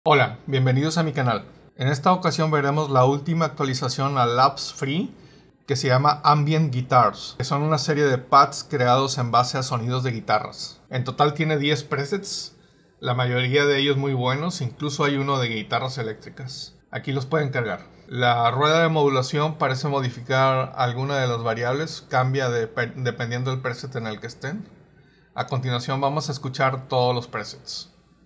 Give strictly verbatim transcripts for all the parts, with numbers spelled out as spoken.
Hola, bienvenidos a mi canal. En esta ocasión veremos la última actualización a Labs Free que se llama Ambient Guitars, que son una serie de pads creados en base a sonidos de guitarras. En total tiene diez presets, la mayoría de ellos muy buenos, incluso hay uno de guitarras eléctricas. Aquí los pueden cargar. La rueda de modulación parece modificar alguna de las variables, cambia de, dependiendo del preset en el que estén. A continuación vamos a escuchar todos los presets.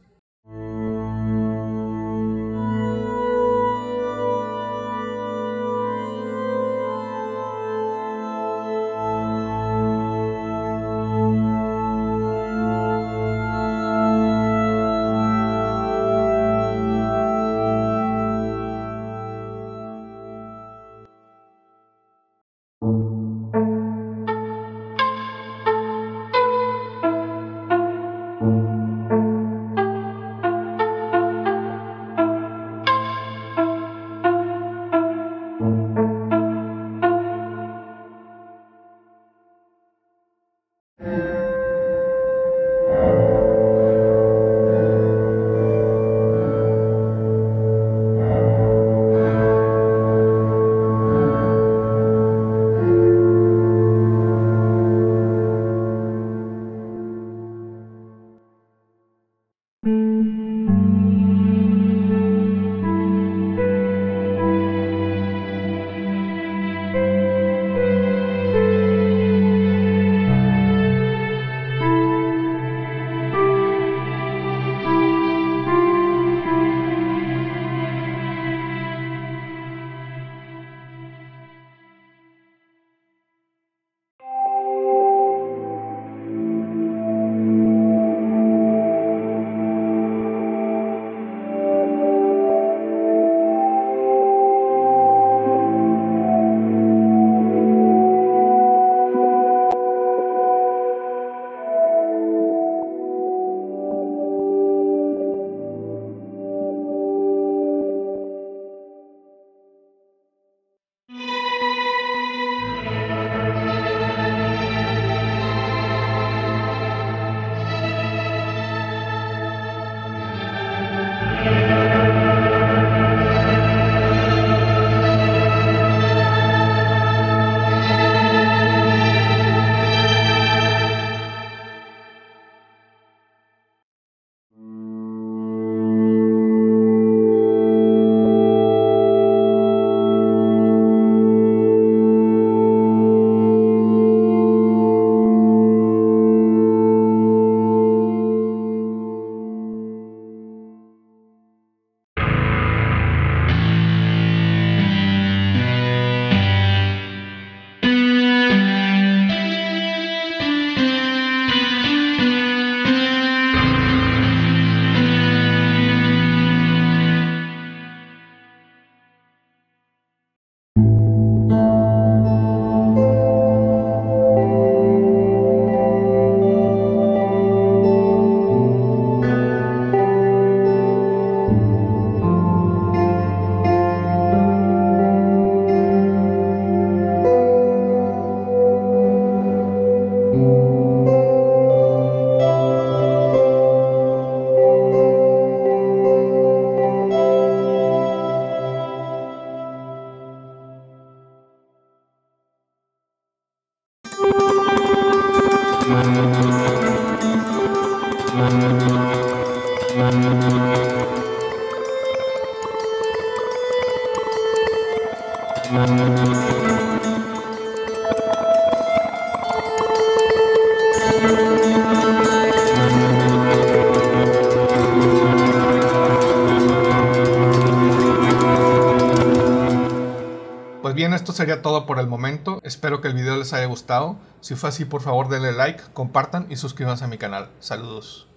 Pues bien, esto sería todo por el momento. Espero que el video les haya gustado. Si fue así, por favor denle like, compartan y suscríbanse a mi canal. Saludos.